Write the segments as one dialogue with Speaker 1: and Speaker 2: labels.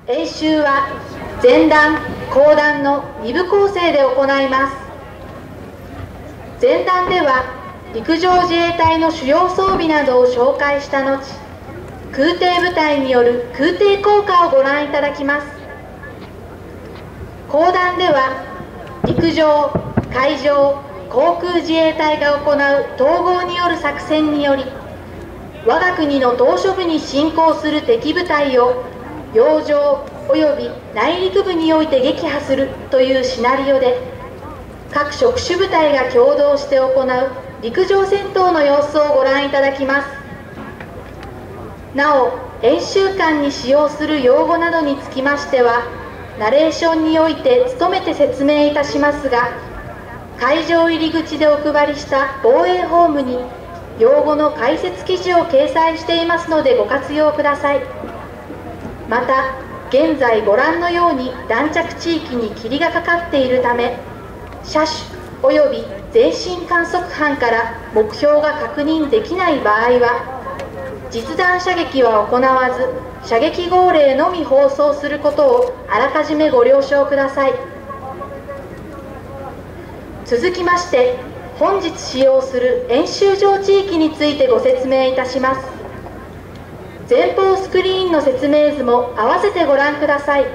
Speaker 1: 演習は前段後段の2部構成で行います。前段では陸上自衛隊の主要装備などを紹介した後、空挺部隊による空挺効果をご覧いただきます。後段では陸上、海上、航空自衛隊が行う統合による作戦により、我が国の島嶼部に侵攻する敵部隊を洋上及び内陸部において撃破するというシナリオで、各職種部隊が共同して行う陸上戦闘の様子をご覧いただきます。なお、演習間に使用する用語などにつきましては、ナレーションにおいて努めて説明いたしますが、会場入り口でお配りした防衛ホームに用語の解説記事を掲載していますのでご活用ください。また、現在ご覧のように弾着地域に霧がかかっているため、射手及び前進観測班から目標が確認できない場合は、実弾射撃は行わず、射撃号令のみ放送することをあらかじめご了承ください。続きまして、本日使用する演習場地域についてご説明いたします。前方スクリーンの説明図も合わせてご覧ください。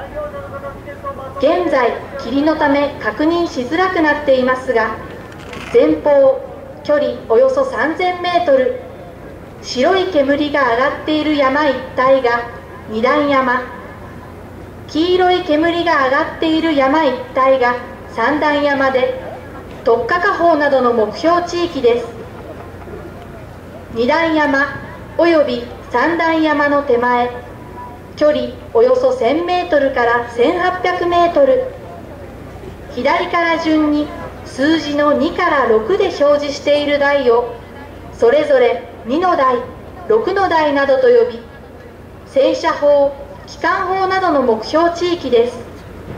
Speaker 1: 現在、霧のため確認しづらくなっていますが、前方距離およそ3000メートル、白い煙が上がっている山一帯が二段山、黄色い煙が上がっている山一帯が三段山で、特化火砲などの目標地域です。二段山および三段山の手前、距離およそ1000メートルから1800メートル、左から順に数字の2から6で表示している台をそれぞれ2の台、6の台などと呼び、戦車砲、機関砲などの目標地域です。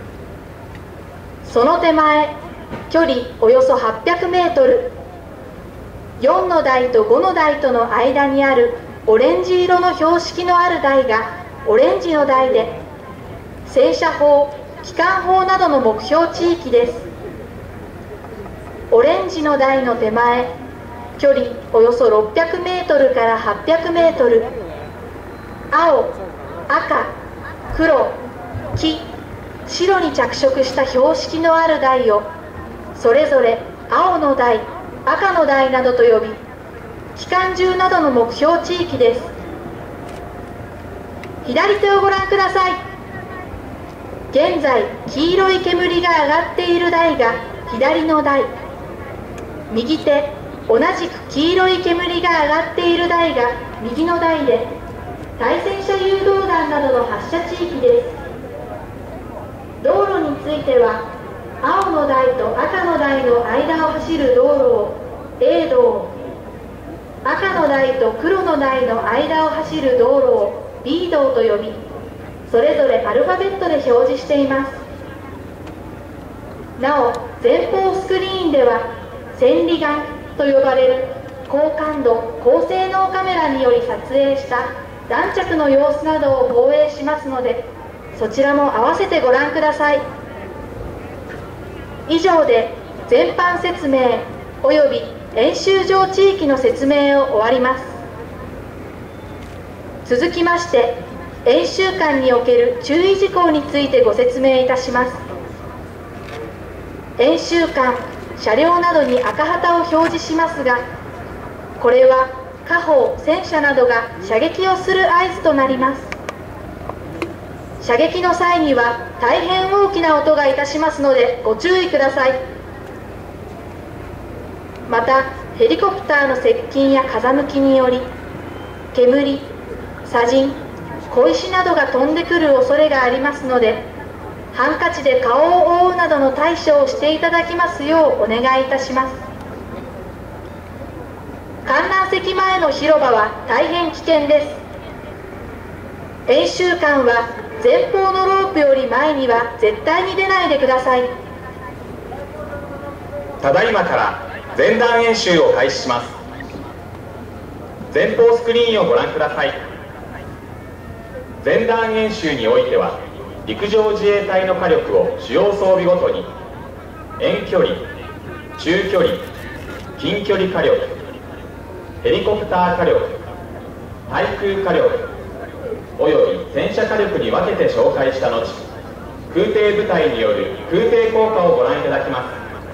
Speaker 1: その手前、距離およそ800メートル、4の台と5の台との間にあるオレンジ色の標識のある台がオレンジの台で、戦車砲、機関砲などの目標地域です。オレンジの台の手前、距離およそ600メートルから800メートル、青、赤、黒、黄、白に着色した標識のある台をそれぞれ青の台、赤の台などと呼び、機関銃などの目標地域です。左手をご覧ください。現在、黄色い煙が上がっている台が左の台、右手、同じく黄色い煙が上がっている台が右の台で、対戦車誘導弾などの発射地域です。道路については、青の台と赤の台の間を走る道路を A 道、赤の台と黒の台の間を走る道路を B 道と呼び、それぞれアルファベットで表示しています。なお、前方スクリーンでは千里眼と呼ばれる高感度高性能カメラにより撮影した弾着の様子などを放映しますので、そちらも合わせてご覧ください。以上で全般説明および演習場地域の説明を終わります。続きまして、演習間における注意事項についてご説明いたします。演習間、車両などに赤旗を表示しますが、これは火砲、戦車などが射撃をする合図となります。射撃の際には大変大きな音がいたしますのでご注意ください。また、ヘリコプターの接近や風向きにより煙、砂塵、小石などが飛んでくる恐れがありますので、ハンカチで顔を覆うなどの対処をしていただきますようお願いいたします。観覧席前の広場は大変危険です。演習間は前方のロープより前には絶対に出ないでください。
Speaker 2: ただいまから前段演習を開始します。前方スクリーンをご覧ください。 前段演習においては陸上自衛隊の火力を主要装備ごとに遠距離、中距離、近距離火力、ヘリコプター火力、対空火力および戦車火力に分けて紹介した後、空挺部隊による空挺効果をご覧いただきます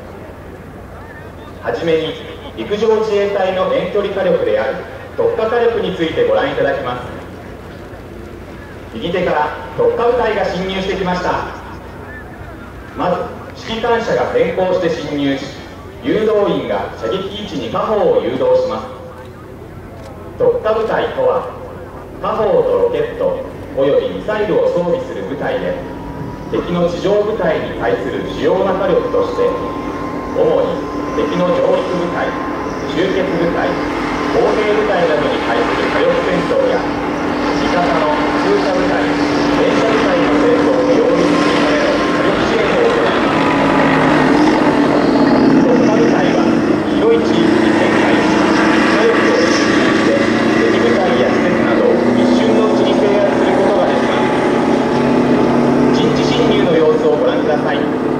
Speaker 2: 。はじめに陸上自衛隊の遠距離火力である特化火力についてご覧いただきます。右手から特化部隊が侵入してきました。まず指揮官車が先行して侵入し、誘導員が射撃位置に火砲を誘導します。特化部隊とは火砲とロケットおよびミサイルを装備する部隊で、敵の地上部隊に対する主要な火力として主に敵の上陸部隊、集結部隊、砲兵部隊などに対する火力戦闘や味方の空射部隊、連射部隊の戦闘を容認するための火力支援を行います。特化部隊は広い地域に展開し、火力を集中して敵部隊や施設などを一瞬のうちに制圧することができます。陣地侵入の様子をご覧ください。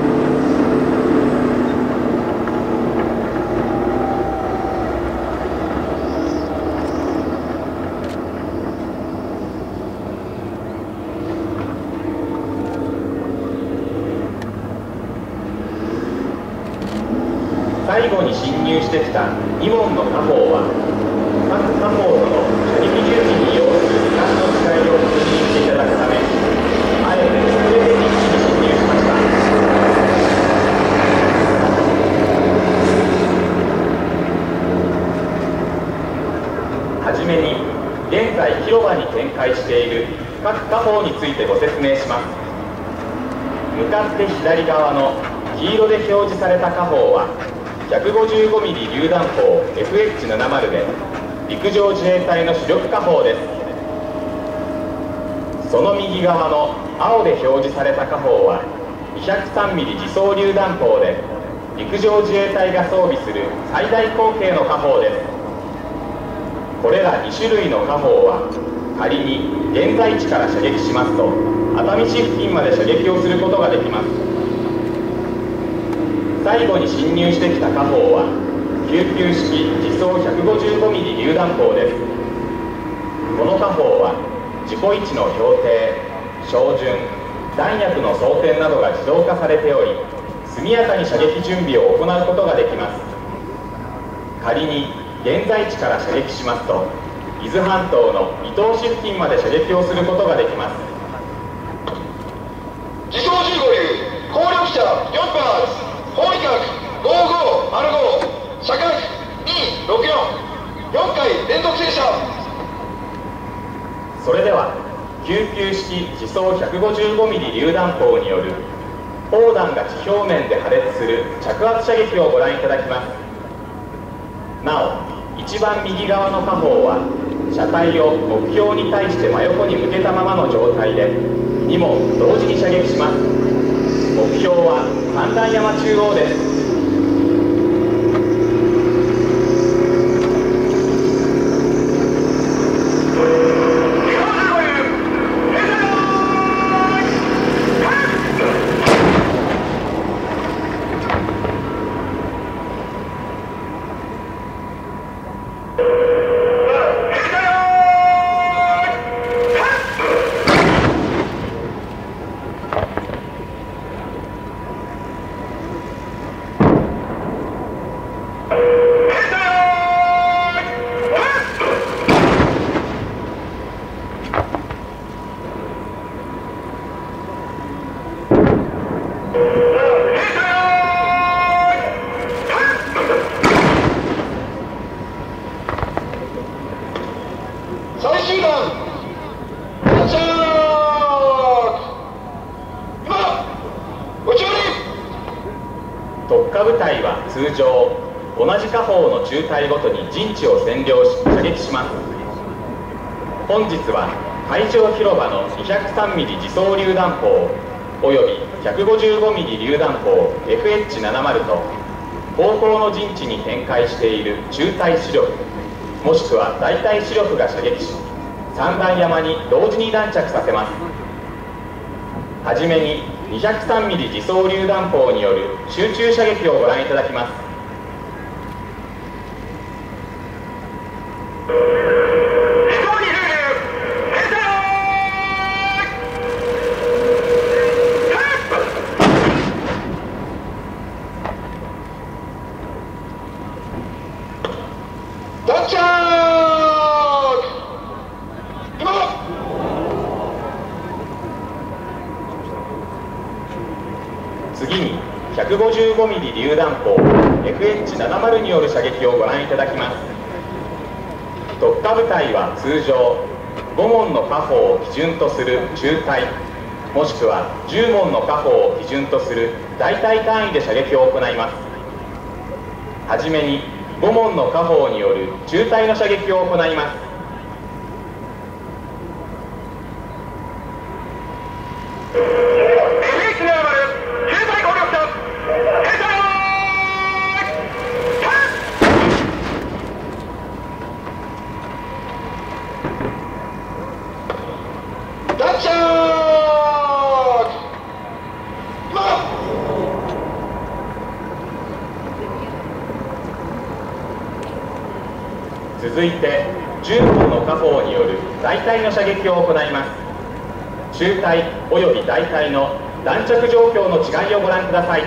Speaker 2: 最後に侵入してきた2門の火砲は、各火砲との射撃準備に要する時間の違いを確認していただくため、あえて遅れて陣地に侵入しました。はじめに、現在広場に展開している各火砲についてご説明します。向かって左側の黄色で表示された火砲は、155ミリ榴弾砲 FH70 で陸上自衛隊の主力火砲です。その右側の青で表示された火砲は203ミリ自走榴弾砲で陸上自衛隊が装備する最大口径の火砲です。これら2種類の火砲は仮に現在地から射撃しますと熱海市付近まで射撃をすることができます。最後に侵入してきた火砲は救急式自走155ミリ榴弾砲です。この火砲は自己位置の標定、照準、弾薬の装填などが自動化されており、速やかに射撃準備を行うことができます。仮に現在地から射撃しますと、伊豆半島の伊東市付近まで射撃をすることができます。
Speaker 3: 自走15流攻力車4発方位角5505射角264 4回連続戦車。
Speaker 2: それでは救急式自走155ミリ榴弾砲による砲弾が地表面で破裂する着圧射撃をご覧いただきます。なお一番右側の火砲は車体を目標に対して真横に向けたままの状態で2門同時に射撃します。目標は三段山中央です。特化部隊は通常同じ火砲の中隊ごとに陣地を占領し射撃します。本日は会場広場の203ミリ自走榴弾砲および155ミリ榴弾砲 FH70 と後方の陣地に展開している中隊主力もしくは大隊主力が射撃し、 3段山に同時に弾着させます。はじめに203ミリ自走榴弾砲による集中射撃をご覧いただきます。
Speaker 3: 弾着
Speaker 2: 次に155ミリ榴弾砲 FH70 による射撃をご覧いただきます。特化部隊は通常5門の火砲を基準とする中隊もしくは10門の火砲を基準とする大隊単位で射撃を行います。はじめに5門の火砲による中隊の射撃を行います。
Speaker 3: 弾着
Speaker 2: 続いて10門の火砲による大隊の射撃を行います。中隊および大隊の弾着状況の違いをご覧ください。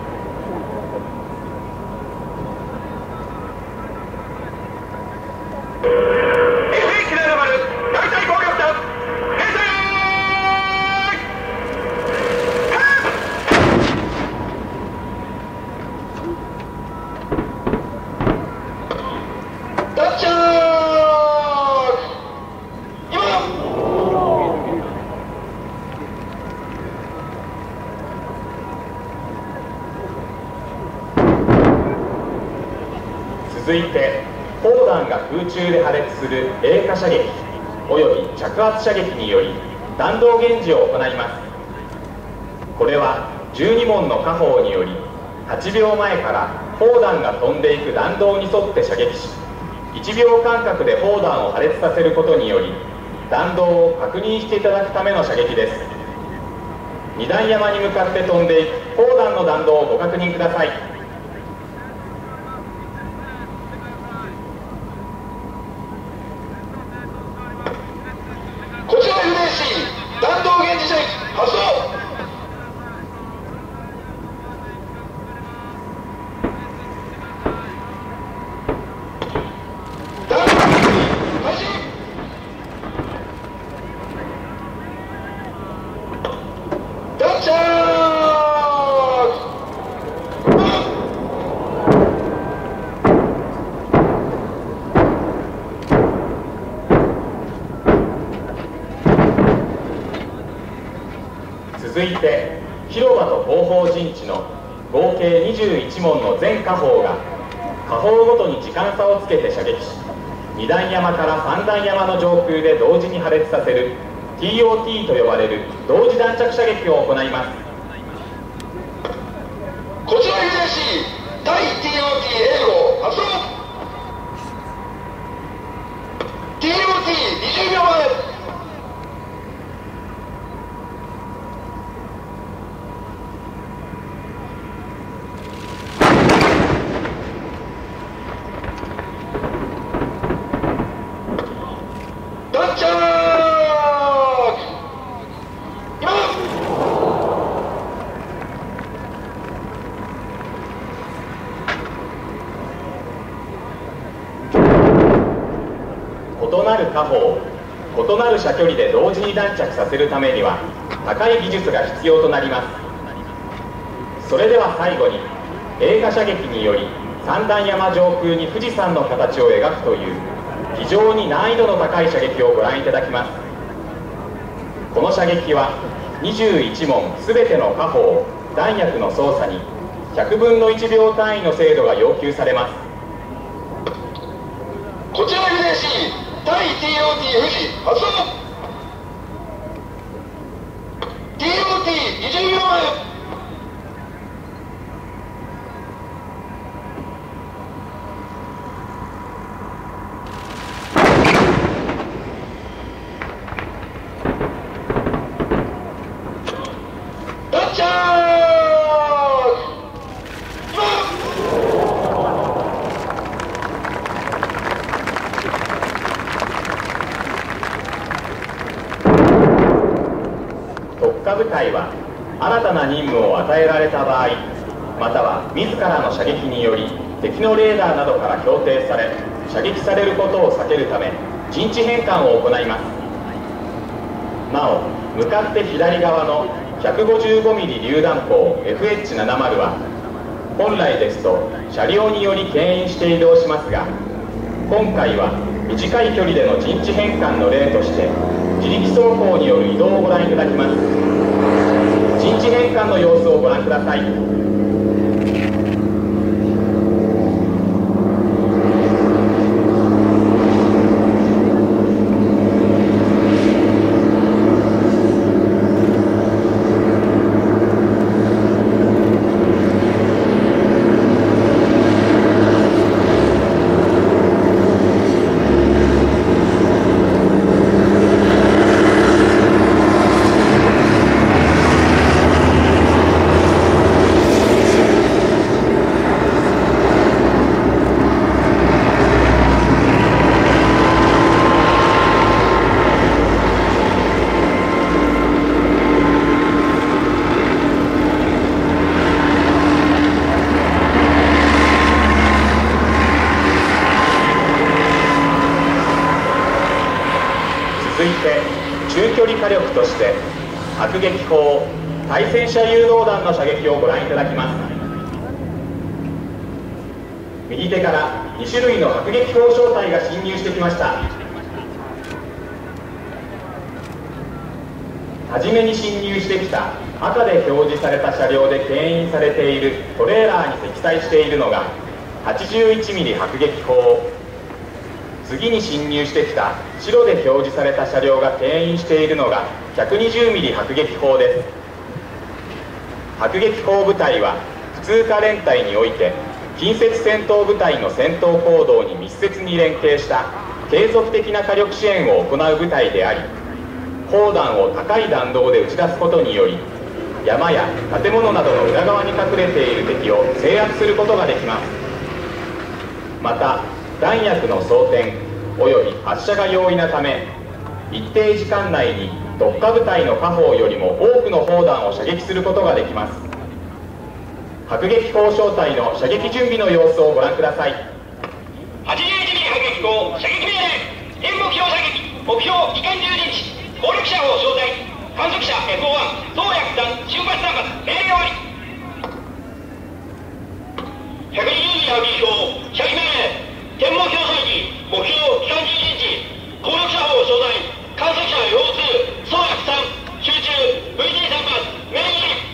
Speaker 2: 続いて砲弾が空中で破裂する影火射撃および着圧射撃により弾道減持を行います。これは12門の火砲により8秒前から砲弾が飛んでいく弾道に沿って射撃し1秒間隔で砲弾を破裂させることにより弾道を確認していただくための射撃です。2段山に向かって飛んでいく砲弾の弾道をご確認ください。
Speaker 3: こちら FDC 弾道減持射撃発動。弾道減持開始。弾着
Speaker 2: 続いて広場と後方陣地の合計21門の全火砲が火砲ごとに時間差をつけて射撃し2段山から3段山の上空で同時に破裂させる TOT と呼ばれる同時弾着射撃を行います。
Speaker 3: こちら FDC 対 TOT 英語発動。 TOT20 秒前。弾着今。
Speaker 2: 異なる火砲異なる射距離で同時に弾着させるためには高い技術が必要となります。それでは最後に影火射撃により三段山上空に富士山の形を描くという非常に難易度の高い射撃をご覧いただきます。この射撃は21門すべての火砲弾薬の操作に100分の1秒単位の精度が要求されます。
Speaker 3: こちら FDC 対 TOT 富士発動。 TOT20 秒前。
Speaker 2: 下部隊は新たな任務を与えられた場合、または自らの射撃により敵のレーダーなどから標定され射撃されることを避けるため陣地変換を行います。なお、向かって左側の 155mm 榴弾砲 FH70 は本来ですと車両により牽引して移動しますが、今回は短い距離での陣地変換の例として自力走行による移動をご覧いただきます。陣地変換の様子をご覧ください。続いて中距離火力として迫撃砲、対戦車誘導弾の射撃をご覧いただきます。右手から2種類の迫撃砲小隊が侵入してきました。はじめに侵入してきた赤で表示された車両で牽引されているトレーラーに積載しているのが 81mm 迫撃砲、次に侵入してきた白で表示された車両が牽引しているのが 120mm 迫撃砲です。迫撃砲部隊は普通科連隊において近接戦闘部隊の戦闘行動に密接に連携した継続的な火力支援を行う部隊であり、砲弾を高い弾道で撃ち出すことにより山や建物などの裏側に隠れている敵を制圧することができます。また弾薬の装填および発射が容易なため、一定時間内に特化部隊の火砲よりも多くの砲弾を射撃することができます。迫撃砲小隊の射撃準備の様子をご覧ください。
Speaker 3: 81mm 迫撃砲射撃命令、現目標射撃、目標機関銃陣地、攻略車砲小隊、観測車 F01 総薬弾瞬発弾発命令終わり。 120mm 迫撃砲射撃命令、現目標射撃、目標機関銃陣地、攻略車砲小隊、観測車 F02 総薬3集中 VT3 発命令終わり。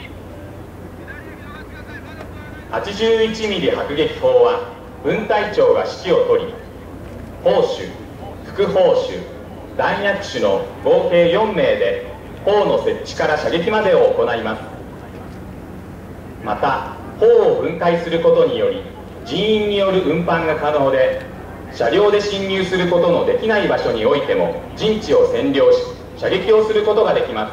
Speaker 2: 81mm 迫撃砲は分隊長が指揮を取り、砲手、副砲手、弾薬手の合計4名で砲の設置から射撃までを行います。また砲を分解することにより人員による運搬が可能で、車両で侵入することのできない場所においても陣地を占領し射撃をすることができます。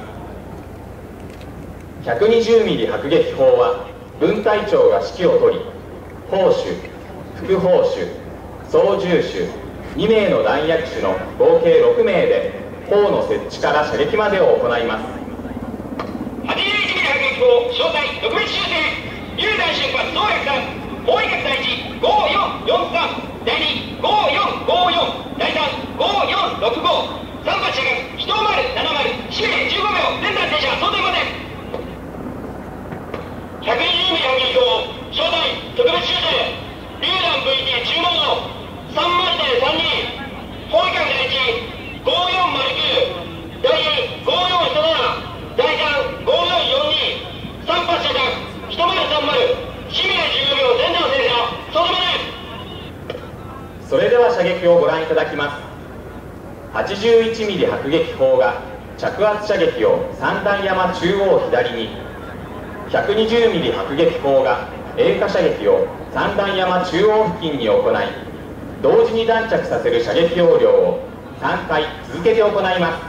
Speaker 2: 120mm 迫撃砲は分隊長が指揮を取り、砲手、副砲手、操縦手、2名の弾薬手の合計6名で砲の設置から射撃までを行います。
Speaker 3: 81mm 迫撃砲小隊特別修正、榴弾瞬発総薬弾、砲威嚇第1 5443、第2 5454、第3 5465、3発射角1070、使命15秒、連弾停車装填まで。 120mm 迫撃砲小隊特別修正、榴弾 VT 注文の3マジで32、砲威嚇第1 5409、第2 5417、第3 5442、3発射角1030、使命15秒、連弾停車装填まで。
Speaker 2: それでは射撃をご覧いただきます。 81mm 迫撃砲が着圧射撃を三段山中央左に、 120mm 迫撃砲が鋭化射撃を三段山中央付近に行い、同時に弾着させる射撃要領を3回続けて行います。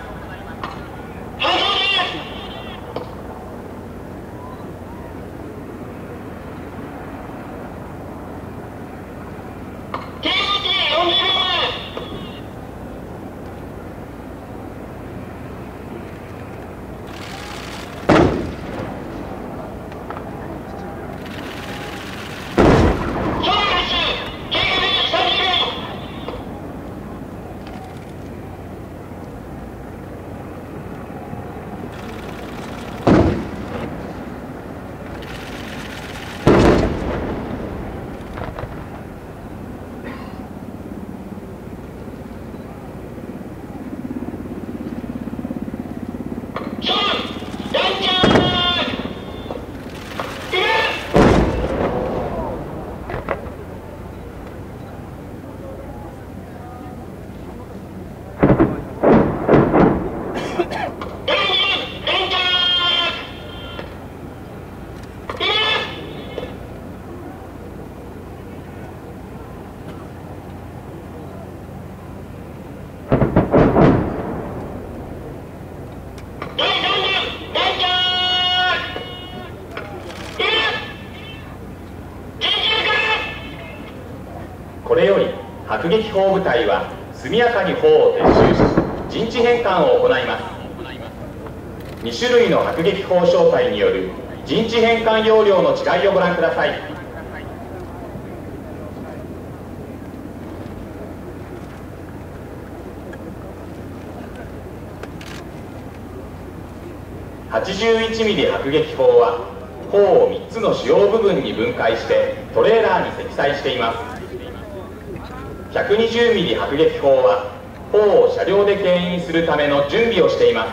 Speaker 2: 迫撃砲部隊は速やかに砲を撤収し陣地変換を行います。2種類の迫撃砲小隊による陣地変換要領の違いをご覧ください。81ミリ迫撃砲は砲を3つの主要部分に分解してトレーラーに積載しています。120ミリ迫撃砲は砲を車両で牽引するための準備をしています。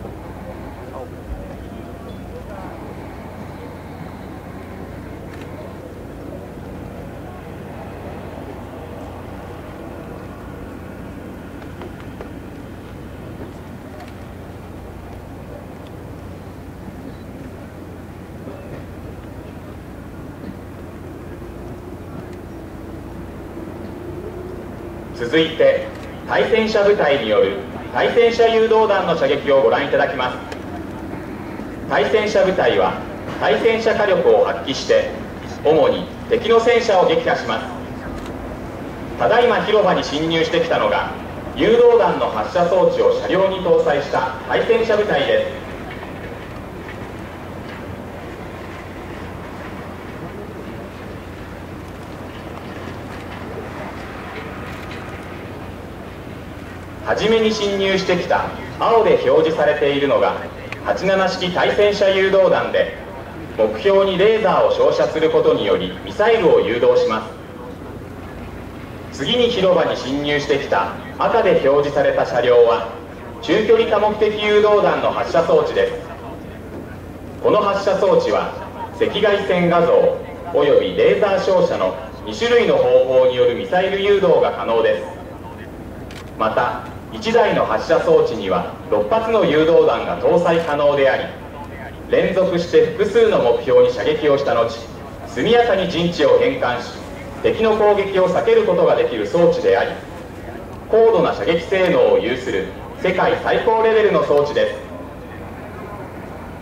Speaker 2: 続いて対戦車部隊による対戦車誘導弾の射撃をご覧いただきます。対戦車部隊は対戦車火力を発揮して主に敵の戦車を撃破します。ただいま広場に侵入してきたのが誘導弾の発射装置を車両に搭載した対戦車部隊です。はじめに侵入してきた青で表示されているのが87式対戦車誘導弾で、目標にレーザーを照射することによりミサイルを誘導します。次に広場に侵入してきた赤で表示された車両は中距離多目的誘導弾の発射装置です。この発射装置は赤外線画像およびレーザー照射の2種類の方法によるミサイル誘導が可能です。また1台の発射装置には6発の誘導弾が搭載可能であり、連続して複数の目標に射撃をした後速やかに陣地を変換し敵の攻撃を避けることができる装置であり、高度な射撃性能を有する世界最高レベルの装置です。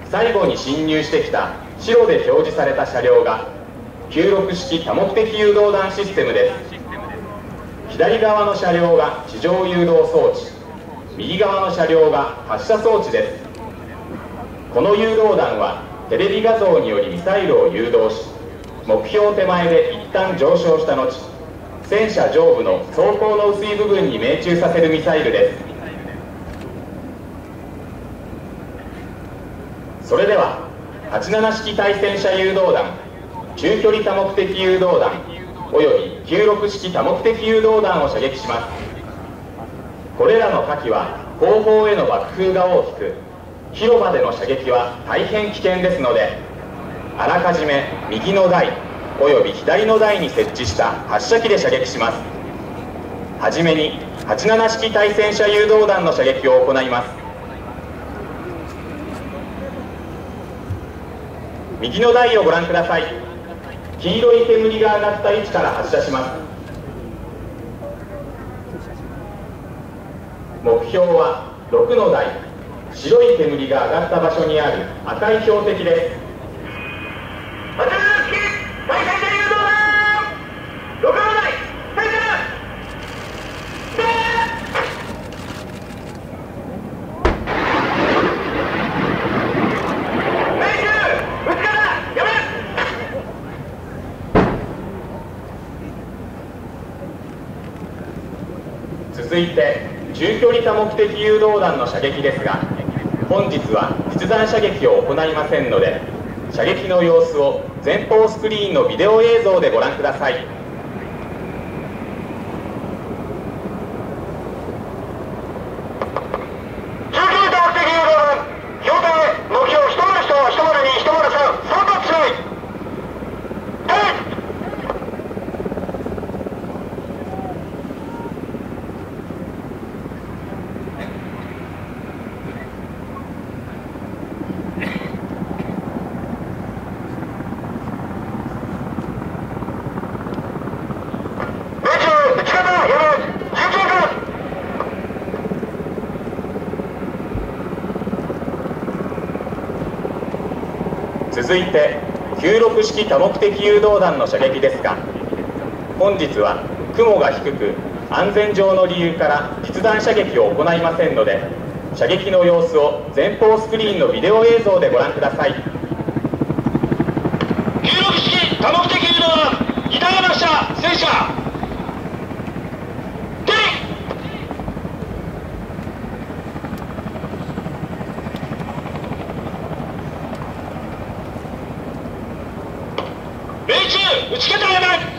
Speaker 2: 最後に侵入してきた白で表示された車両が96式多目的誘導弾システムです。左側の車両が地上誘導装置、右側の車両が発射装置です。この誘導弾はテレビ画像によりミサイルを誘導し、目標手前で一旦上昇した後戦車上部の装甲の薄い部分に命中させるミサイルです。それでは87式対戦車誘導弾、中距離多目的誘導弾および96式多目的誘導弾を射撃します。これらの火器は後方への爆風が大きく、広場での射撃は大変危険ですので、あらかじめ右の台および左の台に設置した発射機で射撃します。はじめに87式対戦車誘導弾の射撃を行います。右の台をご覧ください。黄色い煙が上がった位置から発射します。目標は6の台、白い煙が上がった場所にある赤い標的です。87式対戦車誘導弾、6の台対戦続いて中距離多目的誘導弾の射撃ですが、本日は実弾射撃を行いませんので、射撃の様子を前方スクリーンのビデオ映像でご覧ください。続いて96式多目的誘導弾の射撃ですが、本日は雲が低く安全上の理由から実弾射撃を行いませんので、射撃の様子を前方スクリーンのビデオ映像でご覧ください。
Speaker 3: 96式多目的誘導弾板山下戦車停命中撃ち方やばい。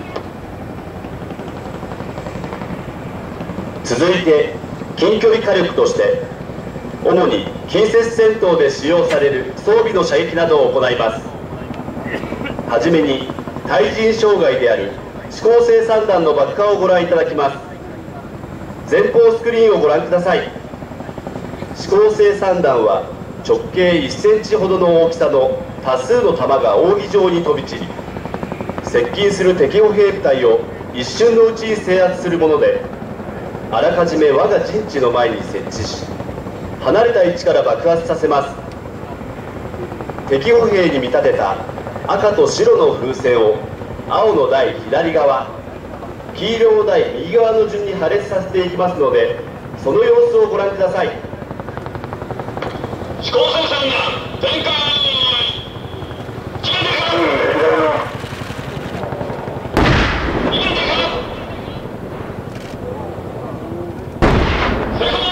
Speaker 4: 続いて近距離火力として主に近接戦闘で使用される装備の射撃などを行います。はじめに対人障害である指向性散弾の爆破をご覧いただきます。前方スクリーンをご覧ください。指向性散弾は直径1センチほどの大きさの多数の弾が扇状に飛び散り、接近する敵歩兵部隊を一瞬のうちに制圧するもので、あらかじめ我が陣地の前に設置し、離れた位置から爆発させます。敵歩兵に見立てた赤と白の風船を青の台左側、黄色の台右側の順に破裂させていきますので、その様子をご覧ください。
Speaker 3: 指向性散弾全開決めてか逃げてか成功。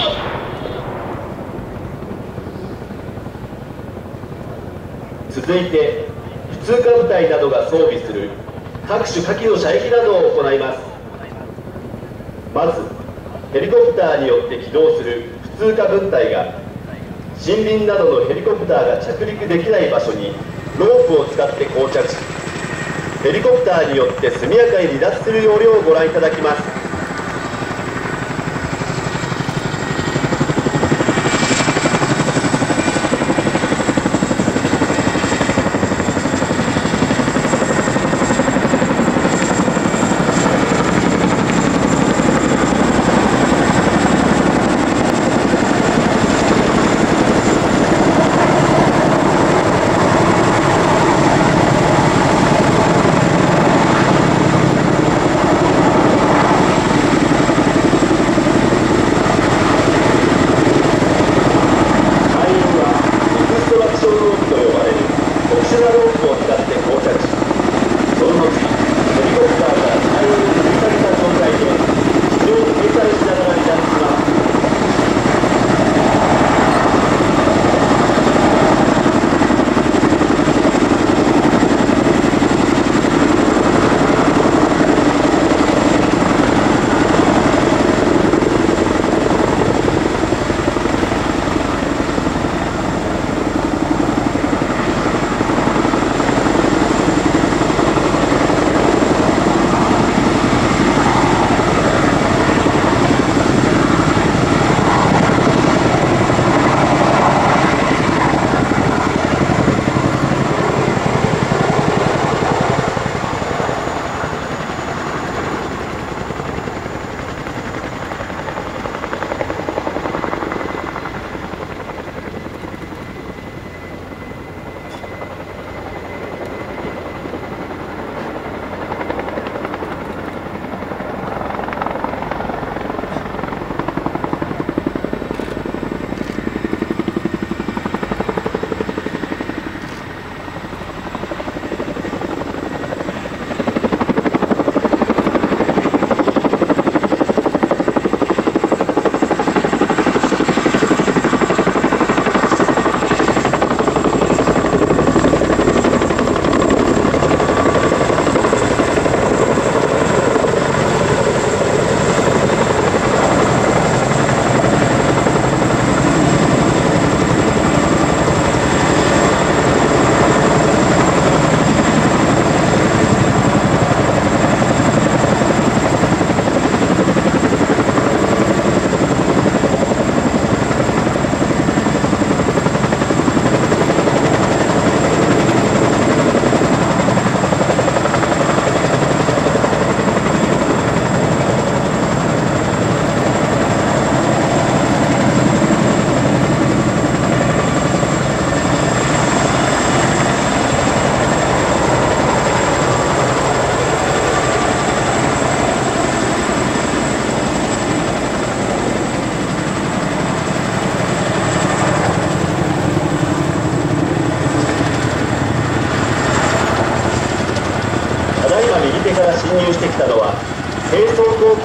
Speaker 4: 続いて普通科部隊などが装備する各種火器の射撃などを行います。まずヘリコプターによって起動する普通科分隊が森林などのヘリコプターが着陸できない場所にロープを使って膠着し、ヘリコプターによって速やかに離脱する要領をご覧いただきます。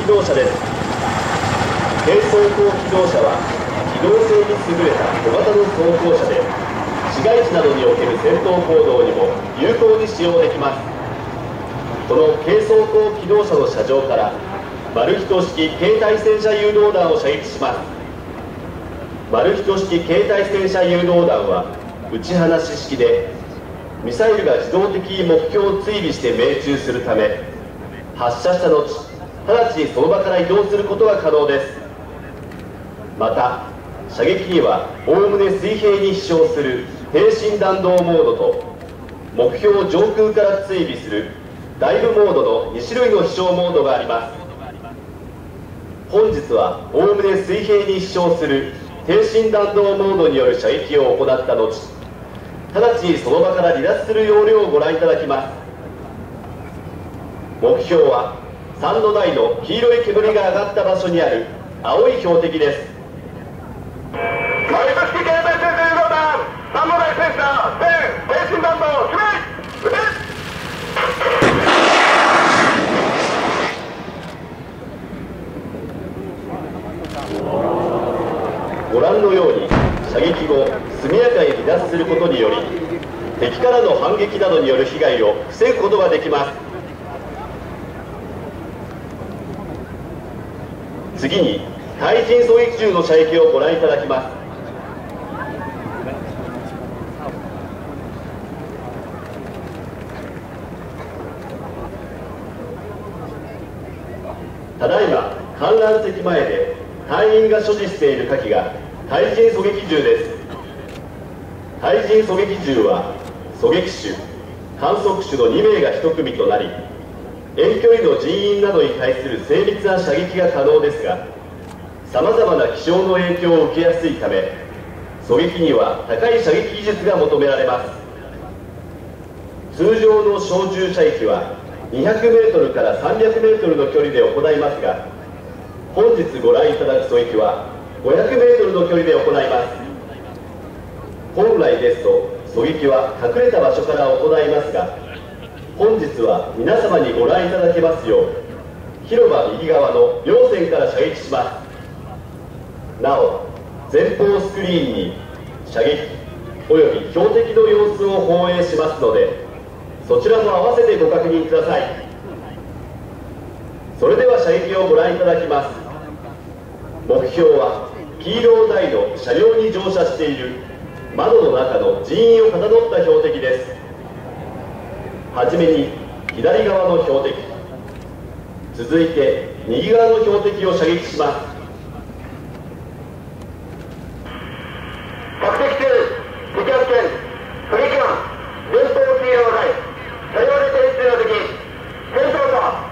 Speaker 4: 動車です。軽装甲機動車は機動性に優れた小型の装甲車で、市街地などにおける戦闘行動にも有効に使用できます。この軽装甲機動車の車上からマルヒト式携帯戦車誘導弾を射撃します。マルヒト式携帯戦車誘導弾は撃ち放し式で、ミサイルが自動的に目標を追尾して命中するため、発射した後直ちにその場から移動することが可能です。また射撃にはおおむね水平に飛翔する低進弾道モードと、目標を上空から追尾するダイブモードの2種類の飛翔モードがあります。本日はおおむね水平に飛翔する低進弾道モードによる射撃を行った後、直ちにその場から離脱する要領をご覧いただきます。目標は3の台の黄色い煙が上がった場所にある青い標的です。
Speaker 3: マルヒト式携帯戦車誘導弾3の台戦車低進弾道準備撃て。
Speaker 4: ご覧のように射撃後速やかに離脱することにより、敵からの反撃などによる被害を防ぐことができます。次に対人狙撃銃の射撃をご覧いただきます。ただいま観覧席前で隊員が所持している火器が対人狙撃銃です。対人狙撃銃は狙撃手、観測手の2名が1組となり、遠距離の人員などに対する精密な射撃が可能ですが、さまざまな気象の影響を受けやすいため、狙撃には高い射撃技術が求められます。通常の小銃射撃は200メートルから300メートルの距離で行いますが、本日ご覧いただく狙撃は500メートルの距離で行います。本来ですと狙撃は隠れた場所から行いますが、本日は皆様にご覧いただけますよう、広場右側の両線から射撃します。なお前方スクリーンに射撃および標的の様子を放映しますので、そちらも合わせてご確認ください。それでは射撃をご覧いただきます。目標は黄色台の車両に乗車している窓の中の人員をかたどった標的です。はじめに左側の標的、続いて右側の標的を射撃します。
Speaker 3: 着敵中敵発見狙撃班前方黄色の台車両で停止中の敵戦闘者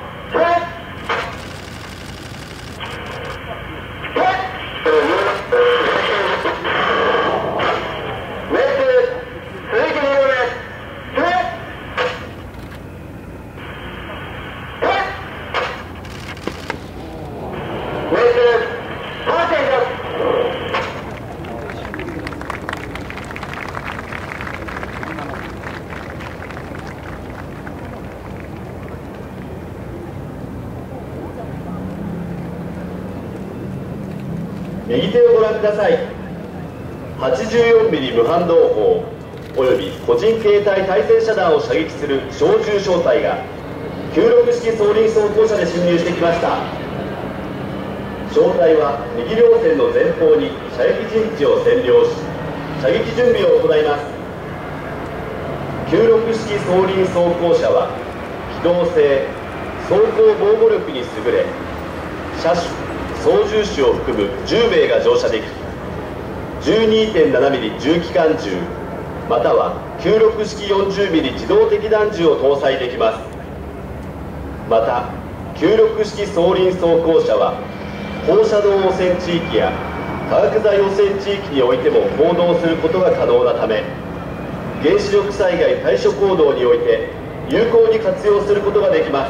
Speaker 4: 右手をご覧ください。84ミリ無反動砲および個人携帯対戦車弾を射撃する小銃小隊が96式装輪装甲車で侵入してきました。小隊は右両線の前方に射撃陣地を占領し、射撃準備を行います。96式装輪装甲車は機動性、装甲防護力に優れ、車種、操縦手を含む10名が乗車でき、12.7 ミリ重機関銃または96式40ミリ自動的弾銃を搭載できます。また96式装輪装甲車は放射能汚染地域や化学剤汚染地域においても行動することが可能なため、原子力災害対処行動において有効に活用することができます。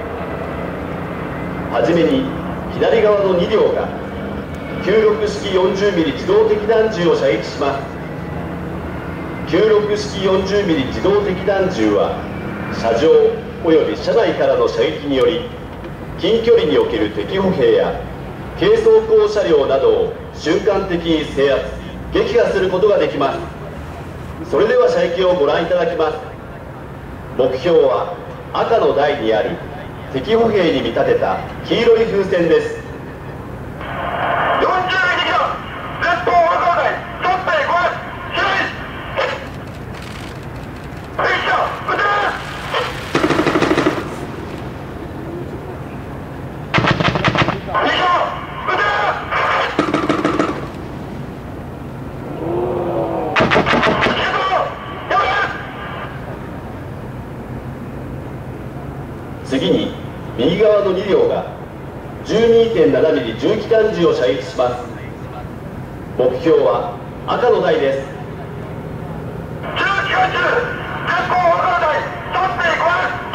Speaker 4: はじめに左側の2両が96式40ミリ自動的弾銃を射撃します。96式40ミリ自動的弾銃は車上および車内からの射撃により近距離における敵歩兵や軽装甲車両などを瞬間的に制圧撃破することができます。それでは射撃をご覧いただきます。目標は赤の台にある敵歩兵に見立てた黄色い風船です。次に右側の2両が 12.7 ミリ重機関銃を射撃します。目標は赤の台です。
Speaker 3: 重機関銃前方赤の台 3.5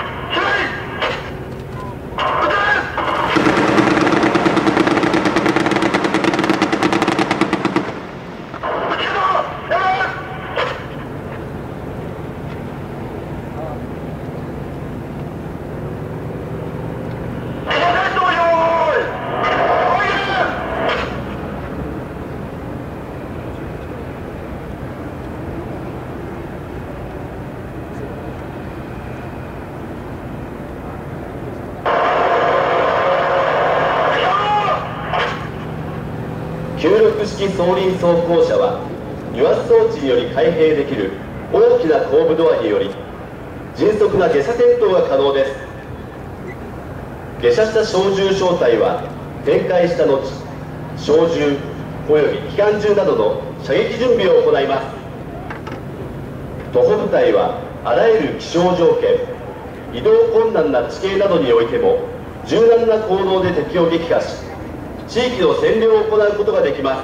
Speaker 4: 96式双輪装甲車は油圧装置により開閉できる大きな後部ドアにより迅速な下車転倒が可能です。下車した小銃小隊は展開した後、小銃および機関銃などの射撃準備を行います。徒歩部隊はあらゆる気象条件、移動困難な地形などにおいても柔軟な行動で敵を撃破し、地域の占領を行うことができます。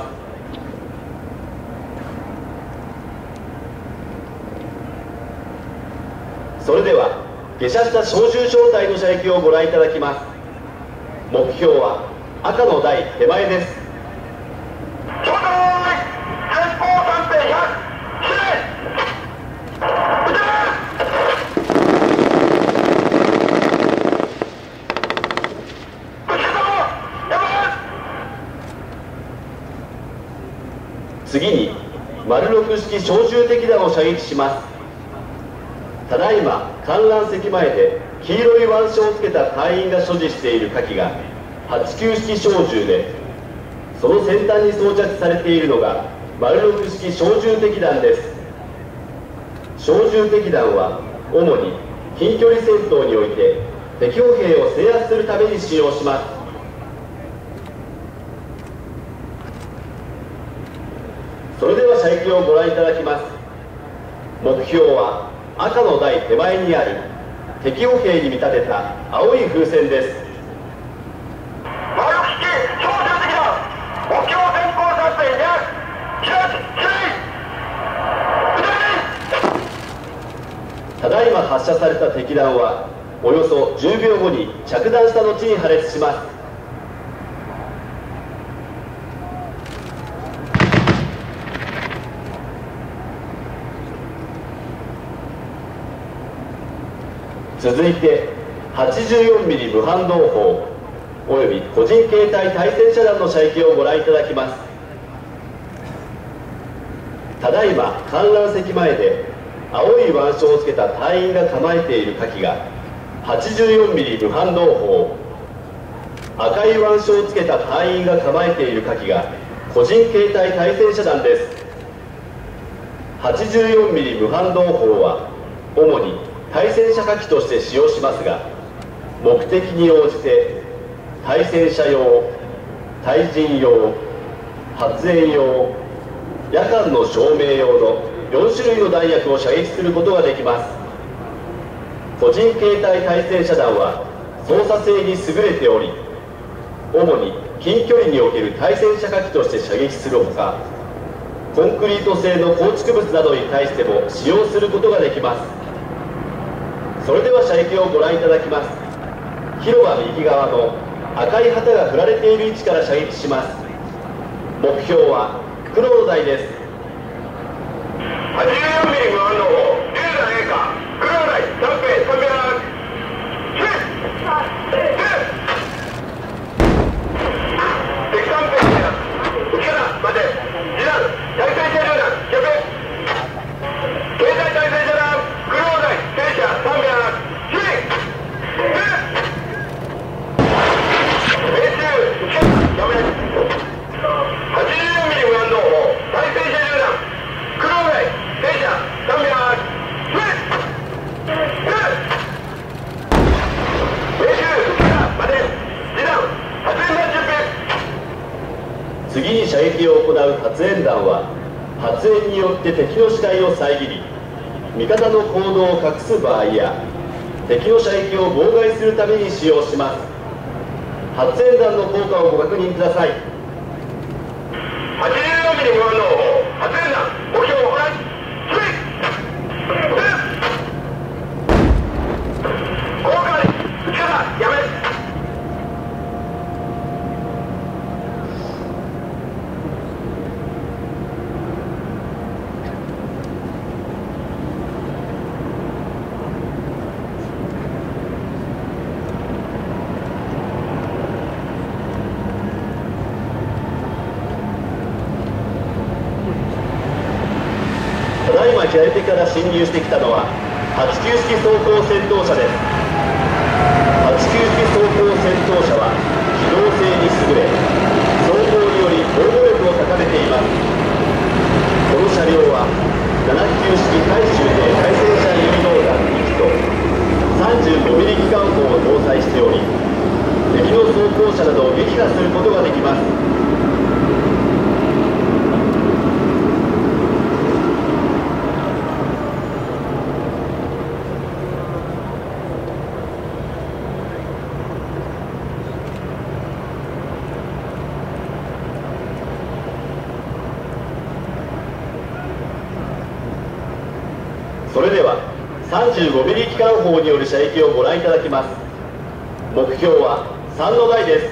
Speaker 4: それでは下車した小銃小隊の射撃をご覧いただきます。目標は赤の台手前です。
Speaker 3: 前方 3.100
Speaker 4: 次に丸6式小銃敵弾を射撃します。ただいま観覧席前で黄色い腕章をつけた隊員が所持している火器が89式小銃で、その先端に装着されているのが丸6式小銃敵弾です。小銃敵弾は主に近距離戦闘において敵歩兵を制圧するために使用します。それでは射撃をご覧いただきます。目標は赤の台手前にある敵歩兵に見立てた青い風船です。
Speaker 3: 丸6式小銃敵弾目標前方 3.200
Speaker 4: ただいま発射された敵弾はおよそ10秒後に着弾した後に破裂します。続いて 84mm 無反動砲および個人携帯対戦車弾の射撃をご覧いただきます。ただいま観覧席前で青い腕章をつけた隊員が構えている火器が 84mm 無反動砲、赤い腕章をつけた隊員が構えている火器が個人携帯対戦車弾です。 84mm 無反動砲は主に対戦車火器として使用しますが、目的に応じて対戦車用、対人用、発煙用、夜間の照明用の4種類の弾薬を射撃することができます。個人携帯対戦車弾は操作性に優れており、主に近距離における対戦車火器として射撃するほか、コンクリート製の構築物などに対しても使用することができます。それでは射撃をご覧いただきます。広場右側の赤い旗が振られている位置から射撃します。目標は黒の台です。
Speaker 3: 84mm 無反動砲レーダー A か黒の台3.300
Speaker 4: 発煙弾は発煙によって敵の視界を遮り、味方の行動を隠す場合や敵の射撃を妨害するために使用します。発煙弾の効果をご確認ください。
Speaker 3: 84ミリ無反応発煙弾目標を行い効果あり撃ち方やめ。
Speaker 4: 左手から侵入してきたのは89式装甲戦闘車です。89式装甲戦闘車は機動性に優れ、装甲により防護力を高めています。この車両は79式対空挺対戦車誘導弾2機と35ミリ機関砲を搭載しており、敵の装甲車などを撃破することができます。それでは35ミリ機関砲による射撃をご覧いただきます。目標は3の台です。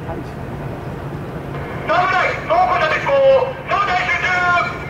Speaker 3: 3の台装甲車鉄鋼総体集中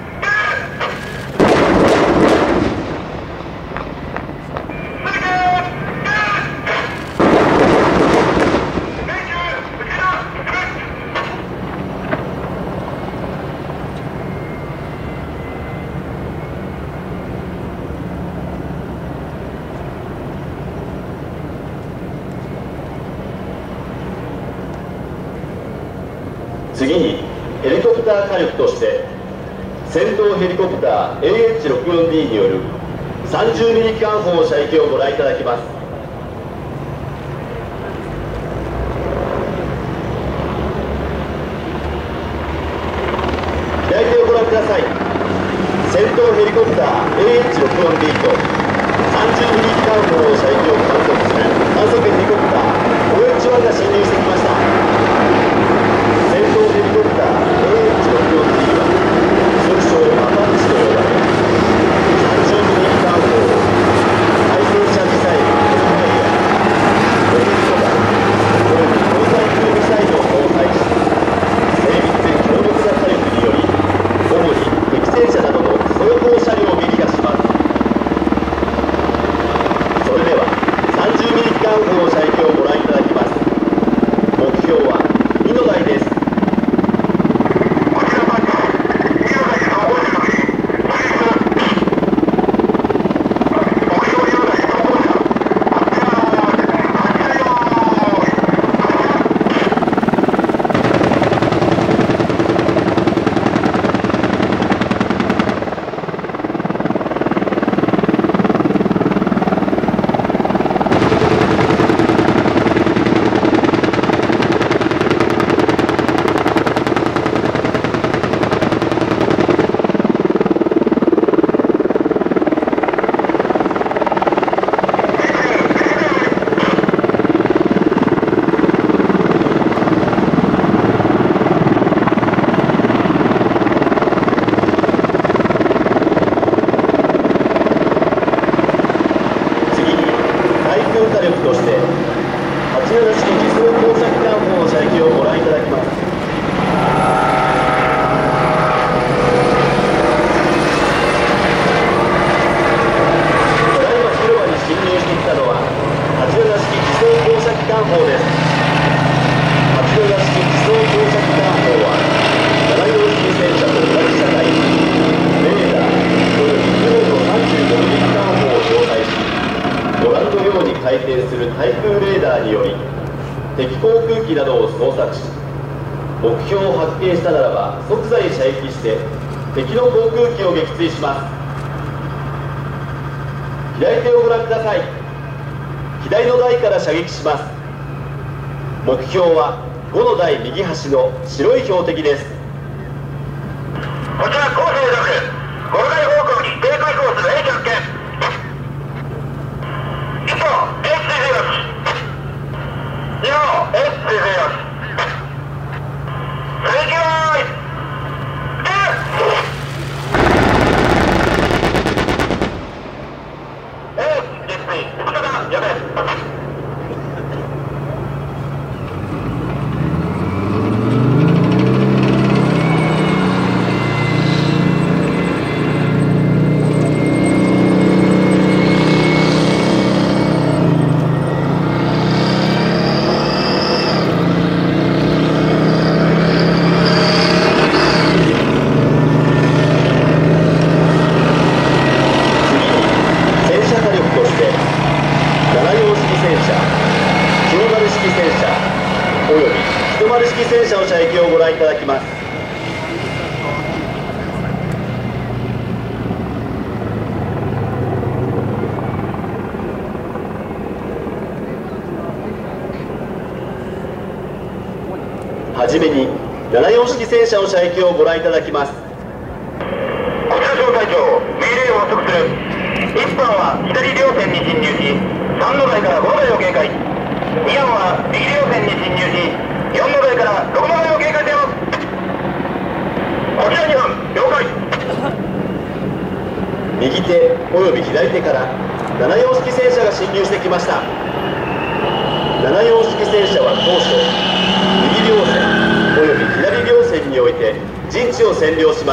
Speaker 4: 次にヘリコプター火力として戦闘ヘリコプター AH-64D による30ミリ機関砲射撃をご覧いただきます。左手をご覧ください。戦闘ヘリコプター AH-64D と30ミリ機関砲射撃を観測する観測ヘリコプター OH-1 が侵入してきました。戦闘ヘリコプター AH-64D は通称アパッチと呼ばれ、30ミリ機関砲、対戦車ミサイルヘルマイヤー、ロケット弾および搭載空ミサイルを搭載し、精密で強力な火力により主に敵戦車などの装甲車両を撃破します。それでは30ミリ機関砲射撃をご覧いただきます。目標は2の台です。として87式自走工作機関砲の射撃をご覧いただきます。ただいま広場に侵入してきたのは87式自走工作機関砲です。87式自走工作機関砲は7両式戦車と同じ車体にレーダーおよび2の35ミリ機関砲を搭載し、ご覧のように回転する対空レーダーにより敵航空機などを捜索し、目標を発見したならば即座に射撃して敵の航空機を撃墜します。左手をご覧ください。左の台から射撃します。目標は5の台右端の白い標的です。 じめに74式戦車の射撃をご覧いただきます。
Speaker 3: こちら小隊長、命令を発足する。1班は左両線に進入し、3の台から5の台を警戒。2班は右両線に進入し、4の台から6の台を警戒せよ。こちら2班、了解。
Speaker 4: 右手および左手から74式戦車が進入してきました。74式戦車は当初右両線および左両線において陣地を占領します。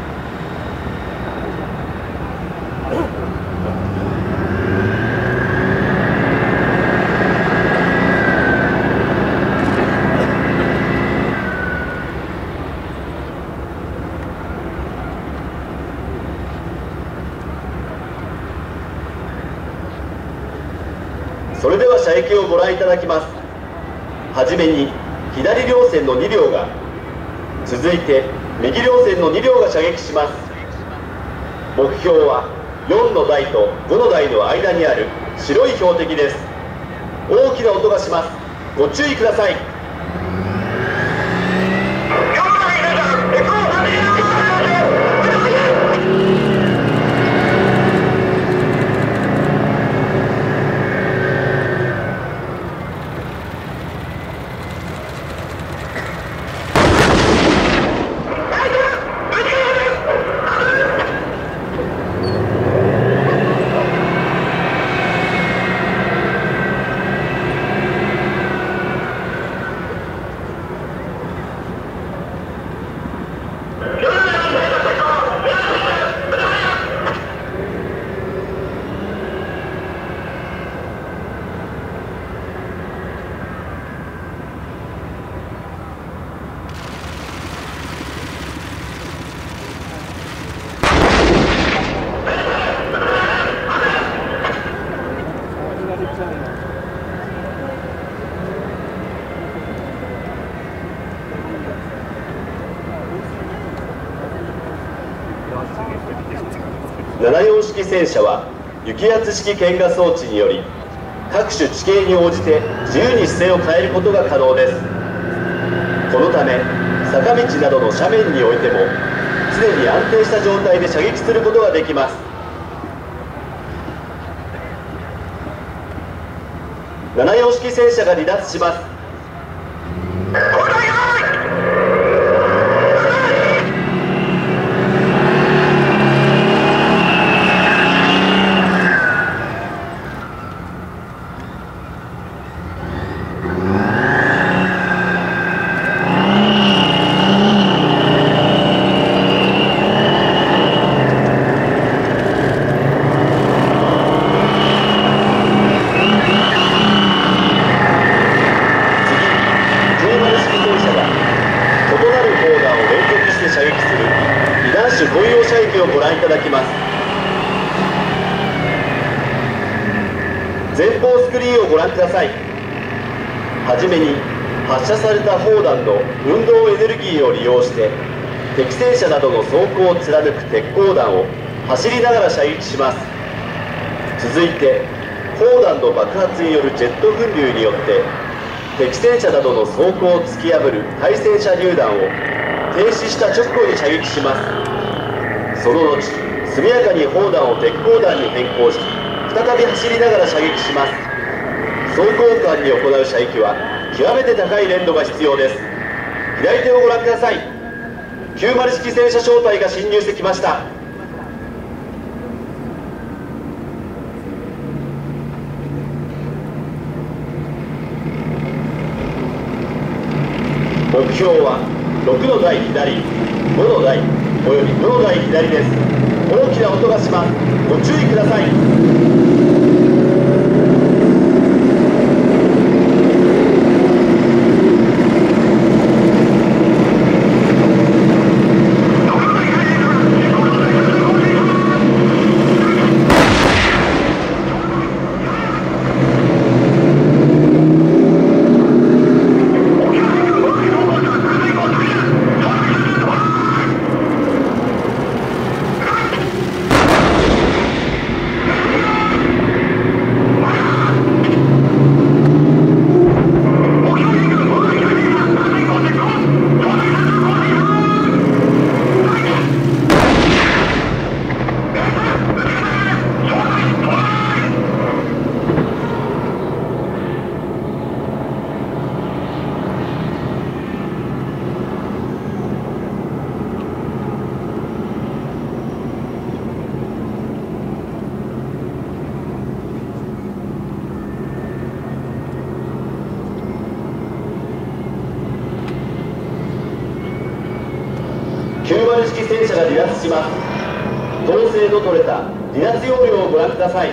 Speaker 4: それでは射撃をご覧いただきます。はじめに左両線の2両が、続いて右両線の2両が射撃します。目標は4の台と5の台の間にある白い標的です。大きな音がします。ご注意ください。74式戦車は雪圧式懸架装置により各種地形に応じて自由に姿勢を変えることが可能です。このため坂道などの斜面においても常に安定した状態で射撃することができます。74式戦車が離脱します。軍用射撃をご覧いただきます。前方スクリーンをご覧ください。はじめに発射された砲弾の運動エネルギーを利用して敵戦車などの装甲を貫く鉄鋼弾を走りながら射撃します。続いて砲弾の爆発によるジェット噴流によって敵戦車などの装甲を突き破る対戦車榴弾を停止した直後に射撃します。その後速やかに砲弾を鉄鋼弾に変更し再び走りながら射撃します。装甲間に行う射撃は極めて高い連度が必要です。左手をご覧ください。90式戦車小隊が進入してきました。目標は6の台左、5の台および5の台左です。大きな音がします。ご注意ください。 90式戦車が離脱します。統制の取れた離脱要領をご覧ください。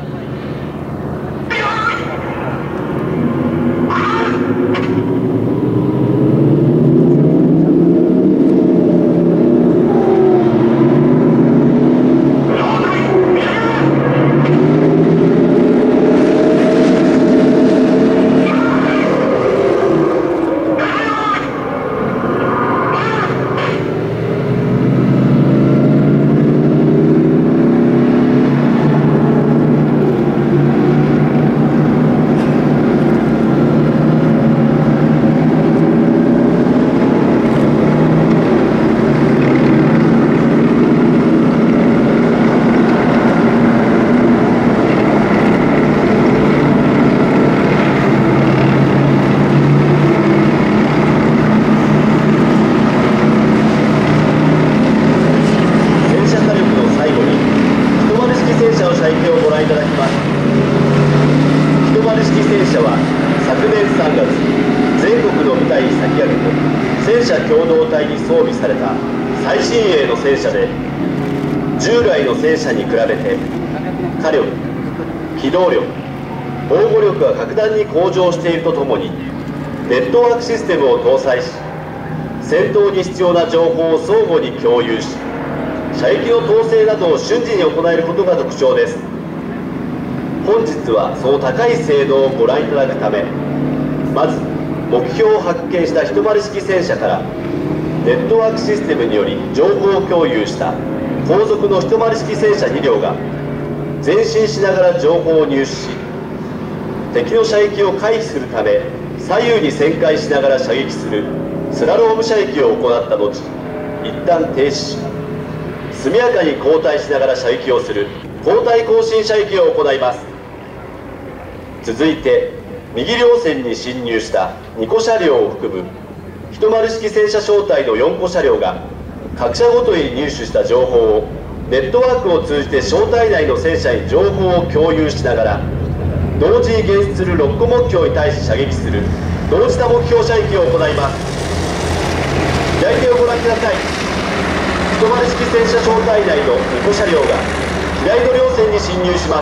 Speaker 4: 戦車共同体に装備された最新鋭の戦車で、従来の戦車に比べて火力、機動力、防護力が格段に向上しているとともに、ネットワークシステムを搭載し、戦闘に必要な情報を相互に共有し、射撃の統制などを瞬時に行えることが特徴です。本日はその高い性能をご覧いただくため、まず目標を発見した一回式戦車からネットワークシステムにより情報を共有した後続の一回式戦車2両が前進しながら情報を入手し、敵の射撃を回避するため左右に旋回しながら射撃するスラローム射撃を行った後、一旦停止し、速やかに後退しながら射撃をする後退更新射撃を行います。続いて右両線に進入した2個車両を含む一回式戦車小隊の4個車両が各車ごとに入手した情報をネットワークを通じて小隊内の戦車に情報を共有しながら同時に現出する6個目標に対し射撃する同時多目標射撃を行います。左手をご覧ください。一回式戦車小隊内の2個車両が左の両線に進入します。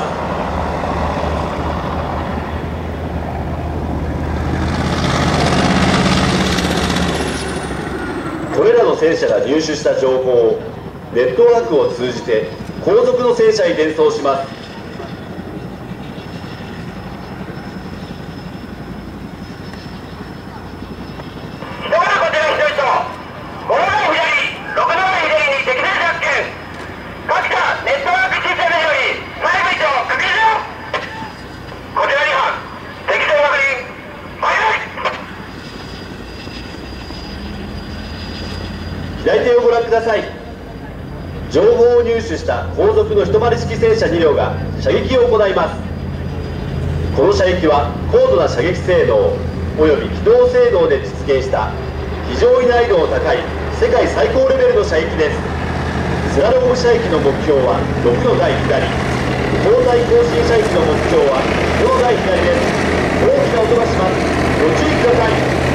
Speaker 4: これらの戦車が入手した情報をネットワークを通じて後続の戦車に伝送します。左手をご覧ください。情報を入手した後続の一回式戦車2両が射撃を行います。この射撃は高度な射撃性能および機動性能で実現した非常に難易度の高い世界最高レベルの射撃です。スラローム射撃の目標は6の台左、後退更新射撃の目標は5の台左です。大きな音がします。ご注意ください。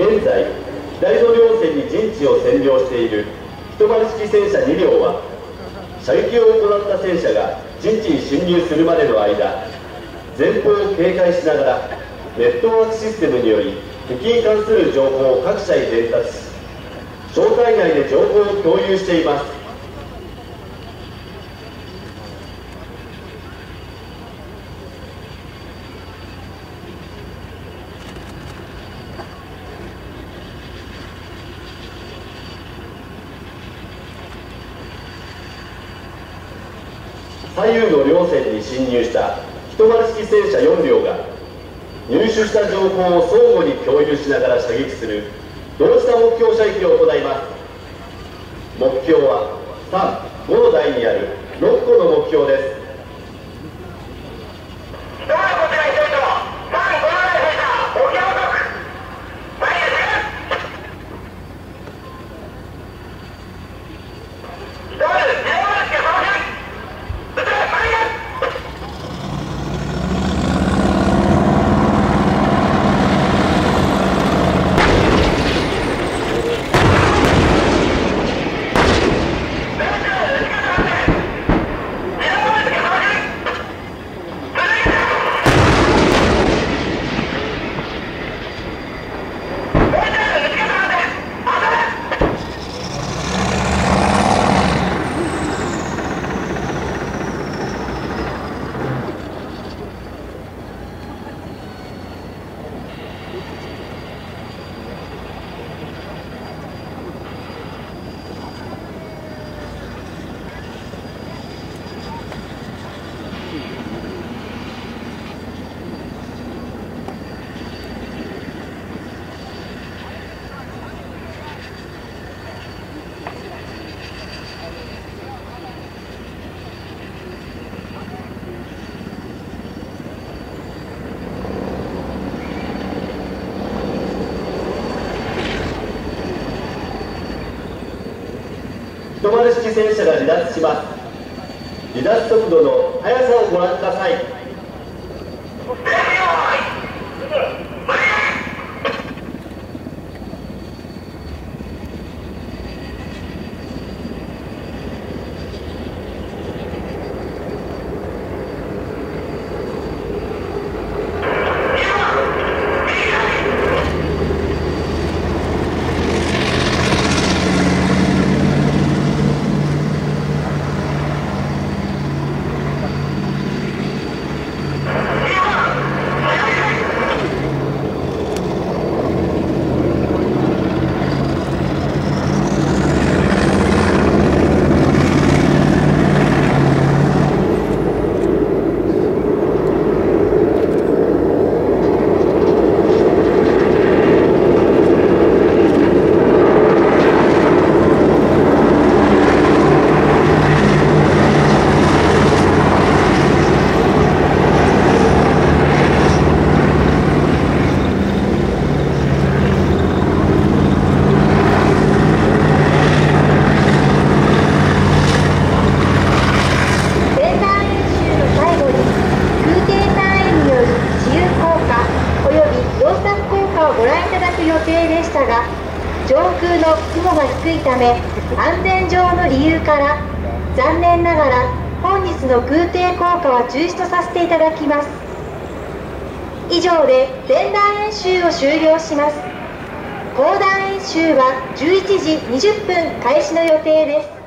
Speaker 4: 現在左の両線に陣地を占領している一丸式戦車2両は、射撃を行った戦車が陣地に侵入するまでの間、前方を警戒しながらネットワークシステムにより敵に関する情報を各社に伝達し、小隊内で情報を共有しています。左右の両線に侵入した一丸式戦車4両が入手した情報を相互に共有しながら射撃する同時多目標射撃を行います。目標は3、5の台にある6個の目標です。一丸式戦車が離脱します。離脱速度の速さをご覧ください。
Speaker 1: 上空の雲が低いため安全上の理由から残念ながら本日の空挺降下は中止とさせていただきます。以上で前段演習を終了します。後段演習は11時20分開始の予定です。